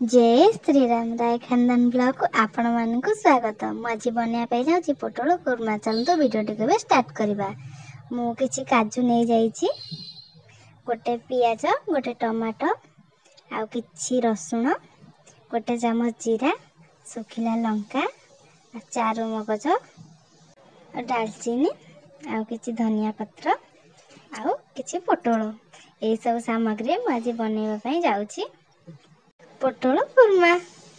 जय श्री राम राय खानदान ब्लॉग को आपण मानक स्वागत। मुझे बनवाई जाऊँगी पोटल कुर्मा। चलते वीडियो टी स्टार्ट करवा। मु किछि काजू नहीं जाइछि, गोटे पियाज, गोटे टमाटो, आउ किछि रसुण, गोटे चामच जीरा, सुखिला लंका, चारू मगज, डालचीनी, आउ किछि धनिया पत्र, आउ किछि पोटल, यही सब सामग्री मुझे बनवाई जाऊँगी पोटल कुर्मा।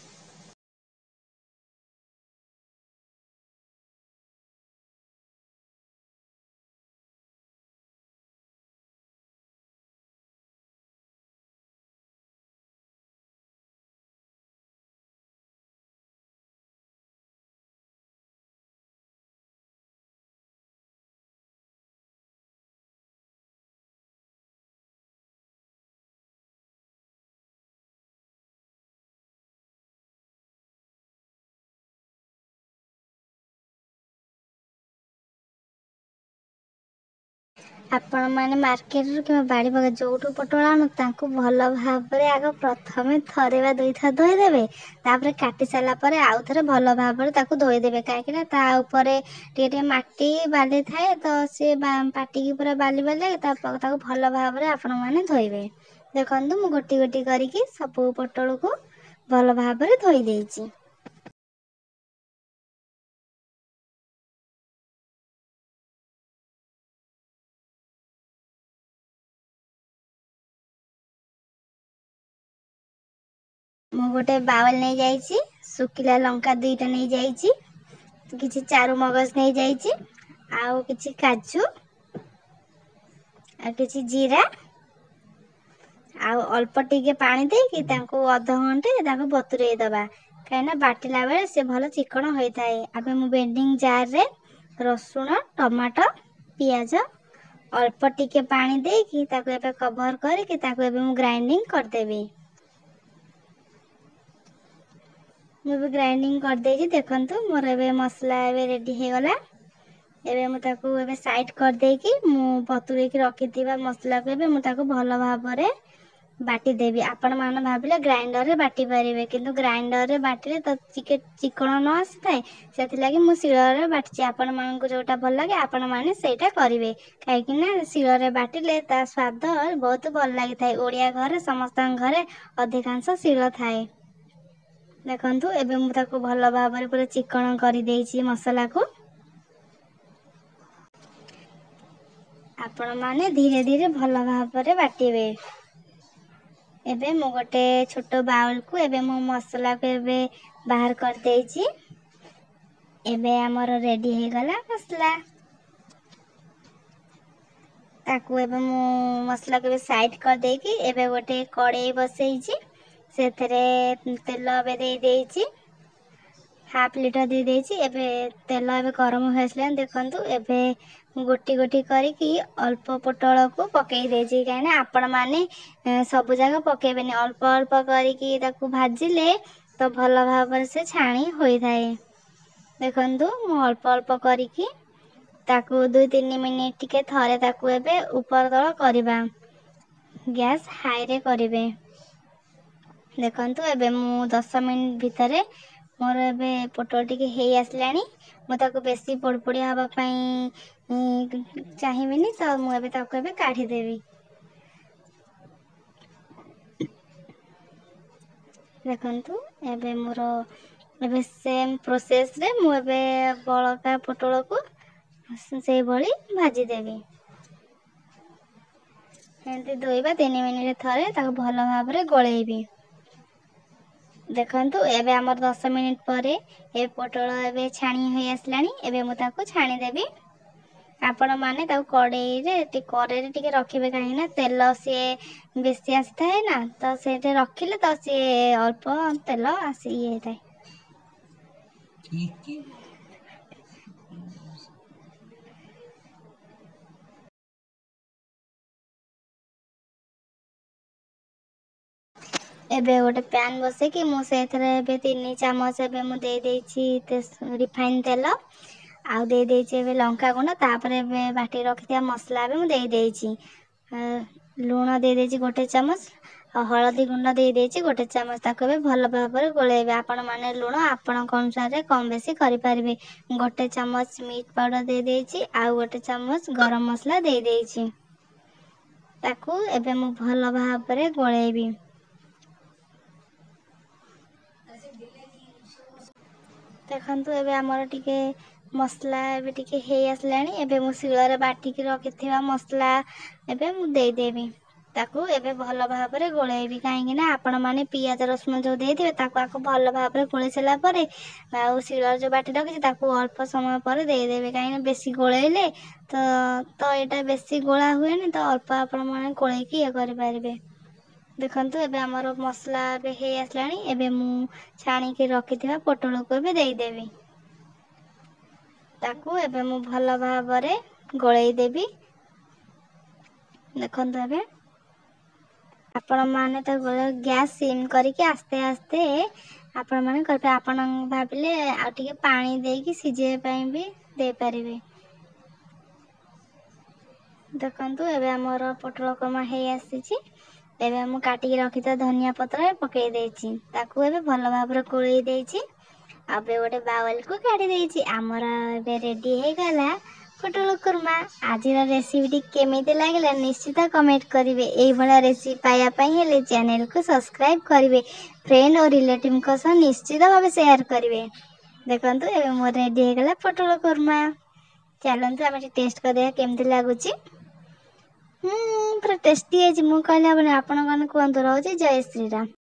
आपण मैंने मार्केट कि बाड़ी बगा जो पोटल आनु तांको भल भाव आग प्रथम थरे बा दुई थर धोईदेवे, तापर काटी सारा पर आउ थे भल भाव धोईदेवे कहीं टे माटी बाली थाए तो सी पाटिकी पूरा बाली बाली भल भाव आपण मैंने धोइबे। देखो मु गोटी गोटी करके सब पोटल को भल भाव धोई देइछि। मु गोटे बाउल नहीं जाइछि, सुखिला लंका दुईटा नहीं जाइछि, किछि चारू मगज नहीं जाइछि, आउ किछि काजू, आ किछि जीरा, आउ अल्प टिके पानी दे कि तांको आधा घंटे तांको बतुरेई दबा, कहीं बाटिला बेले से भल चिकन होता है। अब मु बेंडिंग जार रे रसुण, टमाटो, पियाज अल्प टिके पानी दे कि ताको एबे कवर करके ताको एबे मु ग्राइंडिंग कर देबी। मुझे ग्राइंडिंग कर देजी। देखंतु मोर एबे मसला एबे रेडी हे गला। एबे मु ताको एबे साइड कर देकी मु बतुरे की रखिथिबा मसला को एबे मु ताको भलो भाबरे बाटी देबी। आपण मान भाबिले ग्राइंडर रे बाटी परिबे, किंतु ग्राइंडर रे बाटिले तो चिकन न आसीथाय, सेति लागि मु शिलर रे बाटची। आपण मान को जोटा भल लागे आपण माने सेटा करिवे, काहे कि ना शिलर रे बाटिले ता स्वाद बहुत भल लागि थाय। ओडिया घरे समस्त घरे अधिकांश शिल थाए। देखंतु एबे मु ताको भल भाबरे पूरा चिकन करि देइछि मसला को। आपण माने धीरे धीरे भल भाबरे बाटिबे। एबे मु गोटे छोटो बाउल को एबे मु मसला को एबे बाहर कर देइछि। एबे हमर रेडी हे गला मसला। ताको एबे मु मसला को साइड कर देकी एबे गोटे कड़ाई बसैछि। सेथरे तेल एबे दे देइछि, हाफ लीटर दे देइछि। एबे तेल एबे गरम हो आसले देखंतु एबे गोटी गोटी करके अल्प पोटल को पकई देइछि। काहे ना आपण माने सब जगह पकेबेनी, अल्प अल्प करके ताको भाजिले तो भल भाव से छाणी होई थाए। देखंतु मु अल्प अल्प करके ताको 2-3 मिनिट टिके थरे ताको एबे ऊपर तळ करबा। गैस हाई रे करिवे। देखंतु एबे मु 10 मिनिट भितरे मोर एबे पोटल टिके हेई आसलानी। मु ताको बेसी पोड़पोड़िया हबा पई चाहिबिनी, तो मु एबे ताको एबे काढी देबी। देखंतु एबे मोर एबे सेम प्रोसेस रे मु एबे बळका पोटल को से भली भाजी देबी। एंती दोइबा 3 मिनिट थरे ताको भल भाबरे गळेइबी। देखंतु एबे हमर 10 मिनिट परे ए पोटल एबे छाणी होई आसलानी। एबे मु ताको छाणी देबी। आपण माने ताको कड़ाई रे टिके रखिबे, काहे ना तेल से बेसी आसी थाए ना, तो सेटे रखिले तो से अल्प तेल आसी हे थाए। एबे गोटे पैन बसे कि मु सेथरे एबे 3 चामच एबे मु दे देइछि रिफाइन तेल, आउ दे देइछि एबे लंका गुंड, तापर एबे बाटी रखिथिया मसला एबे मु दे देइछि। लूण दे देइछि गोटे चामच, ଆଉ ହଳଦୀ ଗୁଣ୍ଡ ଦେଇଦେଇଛି 1 ଚାମଚ। ତାକୁ ଏବେ ଭଲ ଭାବରେ ଗୋଳେଇବେ। ଆପଣମାନେ ଲୁଣ ଆପଣଙ୍କ ଅନୁସାରେ କମ୍ ବେଶୀ କରିପାରିବେ। 1 ଚାମଚ ମିଟ୍ ପାଉଡ଼ର ଦେଇଦେଇଛି, ଆଉ 1 ଚାମଚ ଗରମ ମସଲା ଦେଇଦେଇଛି। ତାକୁ ଏବେ ମୁଁ ଭଲ ଭାବରେ ଗୋଳେଇବି। ଦେଖନ୍ତୁ ଏବେ ଆମର ଟିକେ ମସଲା ଏବେ ଟିକେ ହେଇ ଆସିଲାଣି। ଏବେ ମୁଁ ଶିଳରେ ବାଟିକି ରଖିଥିବା ମସଲା ଏବେ ମୁଁ ଦେଇଦେବି। ତାକୁ ଏବେ ଭଲ ଭାବରେ ଗୋଳେଇବି, କାହିଁକି ନା ଆପଣମାନେ ପିଆଜ ରସୁଣ ଯେଉଁ ଦେଇଥିବେ ତାକୁ ଭଲ ଭାବରେ ଗୋଳେଇ ସାରିଲା ପରେ ଆଉ ଶିଳରେ ଯେଉଁ ବାଟି ରଖିଛି ତାକୁ ଅଳ୍ପ ସମୟ ପରେ ଦେଇଦେବେ। କାହିଁକିନା ବେଶୀ ଗୋଳେଇଲେ ତ ଏଇଟା ବେଶୀ ଗୋଳା ହୁଏନି, ତ ଅଳ୍ପ ଆପଣମାନେ ଗୋଳେଇକି ଇଏ କରିପାରିବେ। ଦେଖନ୍ତୁ ଏବେ ଆମର ମସଲା ଏବେ ହେଇ ଆସିଲାଣି। ଏବେ ମୁଁ ଛାଣିକି ରଖିଥିବା ପୋଟଳକୁ ଏବେ ଦେଇଦେବି। ତାକୁ ଏବେ ମୁଁ ଭଲ ଭାବରେ ଗୋଳେଇ ଦେବି। ଦେଖନ୍ତୁ ଏବେ ଆପଣମାନେ ତାକୁ ଗ୍ୟାସ୍ ସିମ୍ କରିକି ଆସ୍ତେ ଆସ୍ତେ ଆପଣମାନେ କରିପାରିବେ। ଆପଣ ଭାବିଲେ ଆଉ ଟିକେ ପାଣି ଦେଇକି ସିଝେଇବା ପାଇଁ ବି ଦେଇପାରିବେ। ଦେଖନ୍ତୁ ଏବେ ଆମର ପୋଟଳ କୁର୍ମା ହେଇ ଆସିଛି। ଏବେ ମୁଁ କାଟିକି ରଖିଥିବା ଧନିଆ ପତ୍ର ପକେଇ ଦେଇଛି। ତାକୁ ଏବେ ଭଲ ଭାବରେ ଗୋଳେଇ ଦେଇଛି। ଏବେ ଗୋଟେ ବାଉଲକୁ କାଢି ଦେଇଛି। ଆମର ଏବେ ରେଡି ହେଇଗଲା ପୋଟଳ କୁର୍ମା। ଆଜିର ରେସିପିଟି କେମିତି ଲାଗିଲା ନିଶ୍ଚିତ କମେଣ୍ଟ କରିବେ। ଏଇଭଳିଆ ରେସିପି ପାଇବା ପାଇଁ ହେଲେ ଚ୍ୟାନେଲକୁ ସବସ୍କ୍ରାଇବ୍ କରିବେ। ଫ୍ରେଣ୍ଡ ଓ ରିଲେଟିଭଙ୍କ ସହ ନିଶ୍ଚିତ ଭାବେ ସେୟାର କରିବେ। ଦେଖନ୍ତୁ ଏବେ ମୋର ରେଡି ହେଇଗଲା ପୋଟଳ କୁର୍ମା। ଚାଲନ୍ତୁ ଆମେ ଟିକେ ଟେଷ୍ଟ କରିବା କେମିତି ଲାଗୁଛି। ପୁରା ଟେଷ୍ଟି ହେଇଛି। ମୁଁ କହିଲେ ହବନି, ଆପଣମାନେ କୁହନ୍ତୁ। ରହୁଛି। ଜୟ ଶ୍ରୀରାମ।